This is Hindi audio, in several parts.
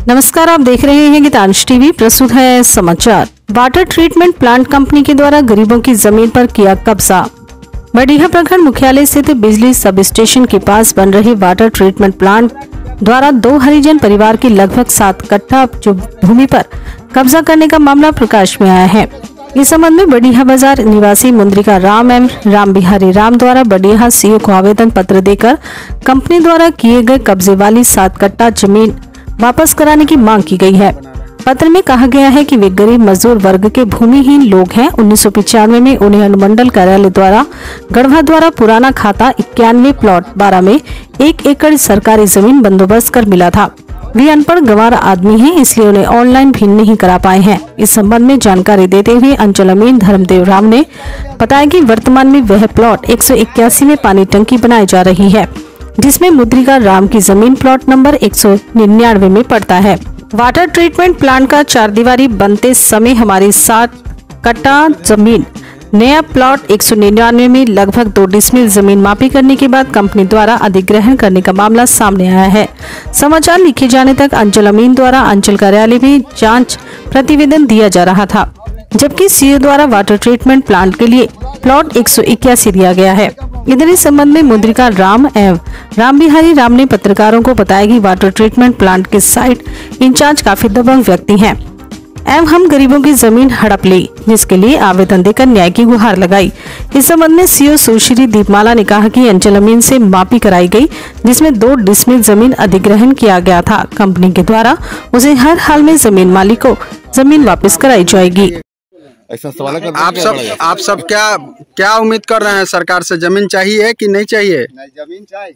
नमस्कार, आप देख रहे हैं गीतांश टीवी। प्रस्तुत है समाचार। वाटर ट्रीटमेंट प्लांट कंपनी के द्वारा गरीबों की जमीन पर किया कब्जा। बडीहा प्रखंड मुख्यालय स्थित बिजली सब स्टेशन के पास बन रहे वाटर ट्रीटमेंट प्लांट द्वारा 2 हरिजन परिवार की लगभग 7 कट्ठा भूमि पर कब्जा करने का मामला प्रकाश में आया है। इस संबंध में बडीहा बाजार निवासी मुंद्रिका राम एवं राम बिहारी राम द्वारा बडीहा सीओ को आवेदन पत्र देकर कंपनी द्वारा किए गए कब्जे वाली 7 कट्ठा जमीन वापस कराने की मांग की गई है। पत्र में कहा गया है कि वे गरीब मजदूर वर्ग के भूमिहीन लोग हैं। 1995 में उन्हें अनुमंडल कार्यालय द्वारा गढ़वा द्वारा पुराना खाता 91 प्लॉट 12 में 1 एकड़ सरकारी जमीन बंदोबस्त कर मिला था। वे अनपढ़ गंवार आदमी हैं, इसलिए उन्हें ऑनलाइन भी नहीं करा पाए हैं। इस संबंध में जानकारी देते हुए अंचल अमीन धर्मदेव राम ने बताया कि वर्तमान में वह प्लॉट 181 में पानी टंकी बनाई जा रही है, जिसमें मुद्रिका राम की जमीन प्लॉट नंबर 199 में पड़ता है। वाटर ट्रीटमेंट प्लांट का 4 दीवारी बनते समय हमारी 7 कट्ठा जमीन नया प्लॉट 199 में लगभग 2 डिसमिल जमीन मापी करने के बाद कंपनी द्वारा अधिग्रहण करने का मामला सामने आया है। समाचार लिखे जाने तक अंचल अमीन द्वारा अंचल कार्यालय में जांच प्रतिवेदन दिया जा रहा था, जबकि सीओ द्वारा वाटर ट्रीटमेंट प्लांट के लिए प्लॉट 181 दिया गया है। इधर इस संबंध में मुद्रिका राम एवं राम बिहारी राम ने पत्रकारों को बताया कि वाटर ट्रीटमेंट प्लांट के साइट इंचार्ज काफी दबंग व्यक्ति हैं एवं हम गरीबों की जमीन हड़प ली, जिसके लिए आवेदन देकर न्याय की गुहार लगाई। इस संबंध में सीओ सुश्री दीपमाला ने कहा कि अंचल अमीन से मापी कराई गई, जिसमें 2 डिसमिल जमीन अधिग्रहण किया गया था। कंपनी के द्वारा उसे हर हाल में जमीन मालिक को जमीन वापस कराई जाएगी। ऐसा सवाल कर आप सब क्या उम्मीद कर रहे हैं? सरकार से जमीन चाहिए कि नहीं चाहिए? नहीं, जमीन चाहिए।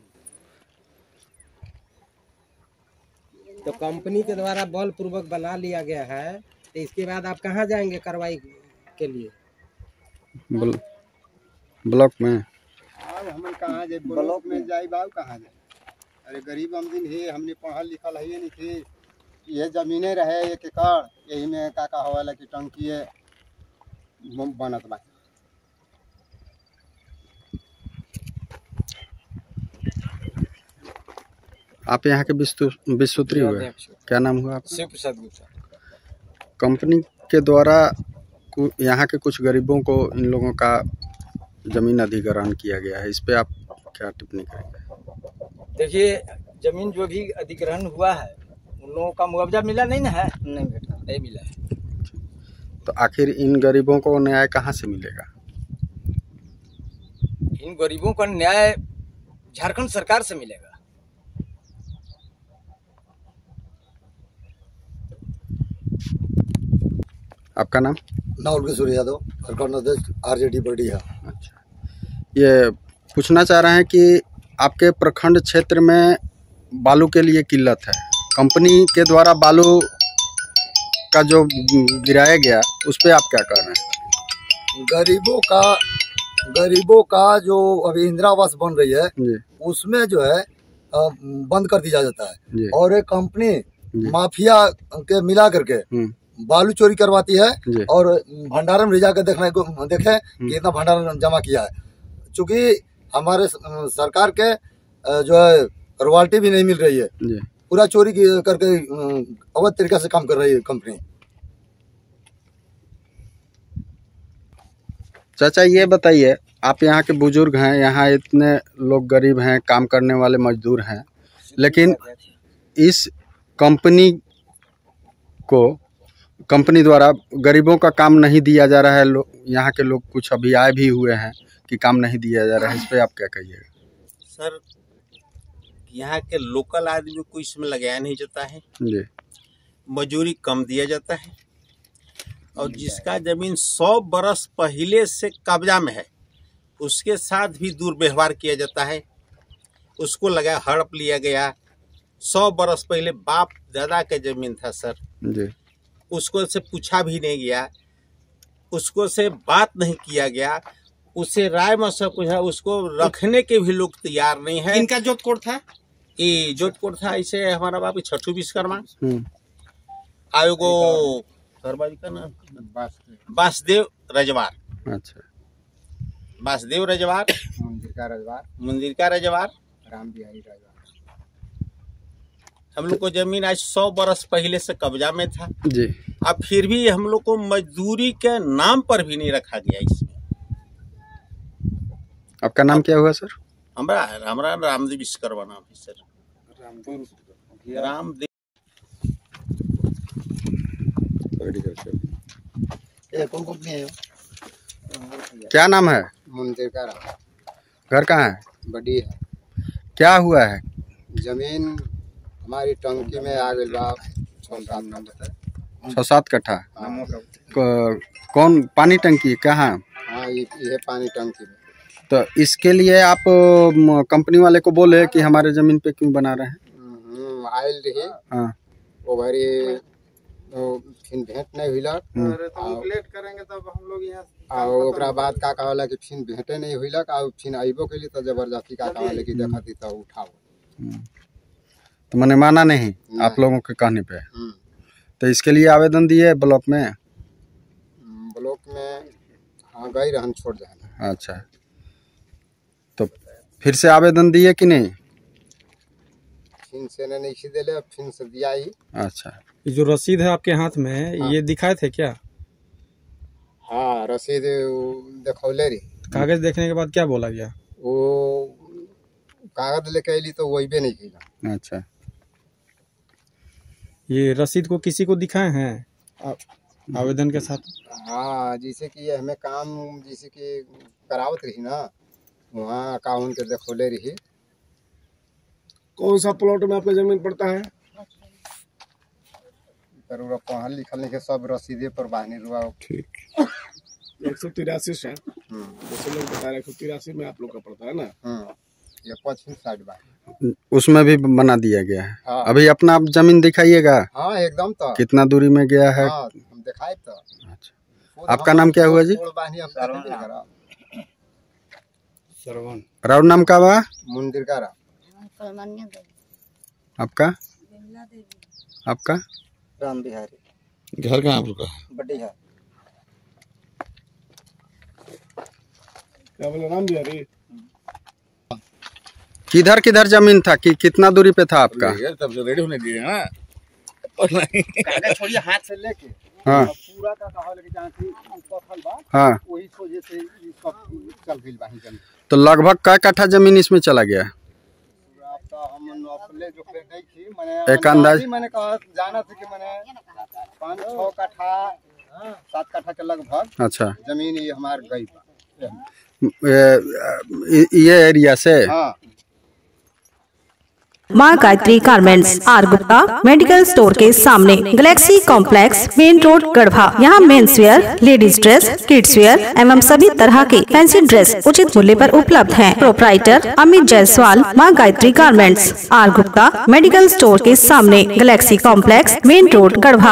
तो कंपनी के द्वारा बलपूर्वक बना लिया गया है, तो इसके बाद आप कहाँ जाएंगे कार्रवाई के लिए? ब्लॉक में। हम कहाँ जाए? ब्लॉक में जाए बाबू, कहाँ जाए? अरे गरीब आमदीन है, हमने पढ़ल लिखल है नहीं थे। ये जमीने रहे 1 एकड़, यही में का हवाला की टंकी है बनत बा। आप यहाँ के विस्तृत हुए, क्या नाम हुआ आपका? शिव प्रसाद गुप्ता। कंपनी के द्वारा यहाँ के कुछ गरीबों को इन लोगों का जमीन अधिग्रहण किया गया है, इस पे आप क्या टिप्पणी करेंगे? देखिए, जमीन जो भी अधिग्रहण हुआ है उन लोगों का मुआवजा मिला नहीं ना है? नहीं मिला है। तो आखिर इन गरीबों को न्याय कहाँ से मिलेगा? इन गरीबों का न्याय झारखंड सरकार से मिलेगा। आपका नाम? नाउल किशोर यादव, प्रखंड अध्यक्ष आरजेडी बडीहा। अच्छा, ये पूछना चाह रहे हैं कि आपके प्रखंड क्षेत्र में बालू के लिए किल्लत है, कंपनी के द्वारा बालू का जो गिराया गया उस पे आप क्या कर रहे हैं? गरीबों का जो अभी इंदिरा आवास बन रही है जी, उसमें जो है बंद कर दिया जाता है जी, और एक कंपनी माफिया के मिला करके बालू चोरी करवाती है और भंडारण में ले जाकर देखे कि इतना भंडारण जमा किया है। चूंकि हमारे सरकार के जो है रॉयल्टी भी नहीं मिल रही है, पूरा चोरी करके अवैध तरीका से काम कर रही है कंपनी। चाचा ये बताइए, आप यहाँ के बुजुर्ग हैं, यहाँ इतने लोग गरीब हैं, काम करने वाले मजदूर हैं, लेकिन इस कंपनी द्वारा गरीबों का काम नहीं दिया जा रहा है। यहाँ के लोग कुछ अभी आए भी हुए हैं कि काम नहीं दिया जा रहा है, इस पे आप क्या कहिएगा? सर, यहाँ के लोकल आदमी को इसमें लगाया नहीं जाता है जी, मजूरी कम दिया जाता है, और जिसका जमीन 100 बरस पहले से कब्जा में है उसके साथ भी दुर्व्यवहार किया जाता है। उसको लगा हड़प लिया गया। 100 बरस पहले बाप दादा का जमीन था सर जी, उसको से पूछा भी नहीं गया, उसको से बात नहीं किया गया, उसे राय मशवरा पूछा, उसको रखने के भी लोग तैयार नहीं है। इनका जोत कोड था, ये जोत कोड था। इसे हमारा बाप छठू विश्वकर्मा आयोगो का नाम वासुदेव रजवार। अच्छा, वासुदेव रजवार, मुंदिरका रजवार, राम बिहारी रजवार। हम लोग को जमीन आज 100 बरस पहले से कब्जा में था जी। अब फिर भी हम लोग को मजदूरी के नाम पर भी नहीं रखा गया इसमें। आपका नाम क्या हुआ सर? हमारा रामदेव विश्वकर्मा नाम है सर। रामदेव। कौन कंपनी है? क्या नाम है? मंदिर का घर कहाँ है? बड़ी है। क्या हुआ है? जमीन हमारी टंकी में आ गई बा 6-7 कट्ठा। कौन पानी टंकी कहाँ? हाँ ये पानी टंकी में। तो इसके लिए आप कंपनी वाले को बोले कि हमारे जमीन पे क्यों बना रहे हैं? आयल रही। हाँ। वो भरी फिर भेंट नहीं हुईला। कंप्लीट करेंगे तब हम लोग यहाँ। और ओकरा बाद का कहला कि फिर भेंटे नहीं हुईला और फिर आइबो के लिए तो जबरदस्ती का कहले कि देखा थी तो उठाओ। तो मैंने माना नहीं आप लोगों के कहने पे। तो इसके लिए आवेदन दिए ब्लॉक में? ब्लॉक में हाँ गई रहन छोड़ जाए। अच्छा, तो फिर से आवेदन दिए कि नहीं? फिर से नहीं सीधे ले, फिर से दिया ही। अच्छा, ये जो रसीद है आपके हाथ में हाँ। ये दिखाए थे क्या? हाँ रसीद देखौले रही। कागज देखने के बाद क्या बोला गया? वो कागज लेके अली तो वही भी नहीं किया। अच्छा, ये रसीद को किसी को दिखाए हैं आवेदन के साथ? हाँ जैसे कि हमें काम जैसे कि करावत रही ना वहाँ अकाउंट के देखौले रही। कौन सा प्लॉट में आपका जमीन पड़ता है? पढ़ा लिखल नहीं सब रसीदे पर बाहनी रुआ। ठीक 183 से जैसे लोग बता रहे 183 में आप लोग का पड़ता है ना। ये पश्चिम साइड बा उसमें भी बना दिया गया है। हाँ। अभी अपना आप जमीन दिखाइएगा। हाँ एकदम। तो कितना दूरी में गया है? हाँ, हम दिखाए तो। अच्छा, आपका नाम क्या हुआ जी? श्रवण। राउर नाम का बा? मंदिर का आपका? आपका? राम बिहारी। घर कहाँ आप लोग का? बड़ी है। क्या बोले? राम बिहारी। किधर किधर जमीन था कि कितना दूरी पे था आपका? तब से रेडी होने दिए ना। कागज छोड़िए हाथ से लेके। हाँ। पूरा का कहा लेके जहाँ थी पत्थर बा। हाँ। वही सोचे से सब चल गई बाही जमीन। तो लगभग कै कट्ठा जमीन इसमें चला गया? हम अपने जो नहीं थी मैंने एक अंदाज मैंने कहा जाना था कि मैंने 5-6 कट्ठा 7 कट्ठा के लगभग। अच्छा, जमीन ये हमारे गई ये एरिया से? हाँ। Maa Gayatri garments R Gupta medical store के सामने Galaxy complex main road Garhwa. यहाँ men's wear, ladies dress, kids wear एवं सभी तरह के फैंसी ड्रेस उचित मूल्य पर उपलब्ध हैं। प्रोप्राइटर अमित जायसवाल, माँ Gayatri garments R Gupta medical store के सामने Galaxy complex main road Garhwa.